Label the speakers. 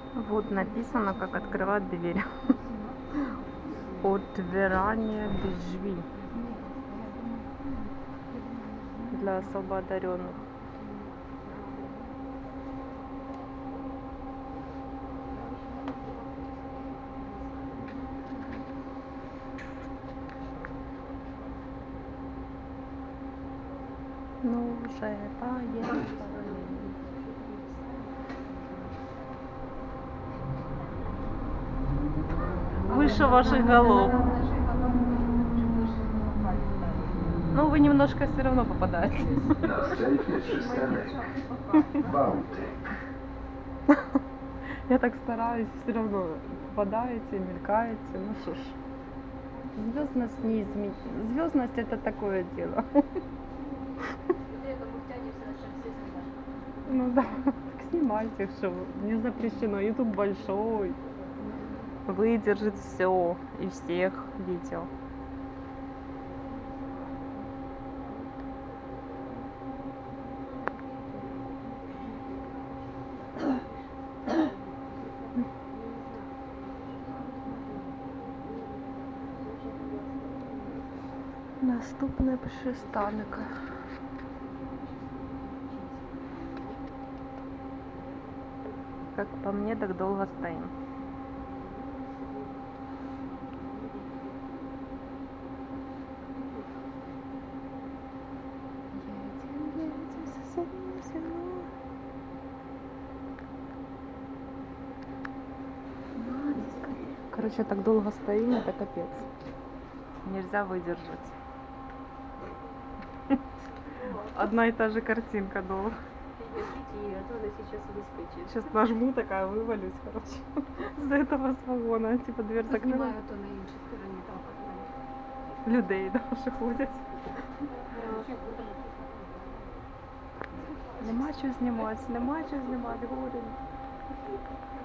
Speaker 1: Вот написано, как открывать дверь. Отвирание двери для особо одаренных. Ну уже поехали. Выше ваших голов. Ну, вы немножко все равно попадаете.
Speaker 2: Następny przystanek Bałtyk.
Speaker 1: Я так стараюсь, все равно попадаете, мелькаете. Ну что ж, звездность не изменить. Звездность это такое дело. Ну да, так снимайте, что не запрещено. YouTube большой, выдержит все и всех видео. Наступний пристанок. Как по мне, так долго стоим. Короче, так долго стоим, это капец. Нельзя выдержать. Одна и та же картинка долго. Сейчас нажму, такая вывалюсь, короче. З этого с вагона, типа дверь закрила. Людей, да, вже ходять. Нема що знімати, горе.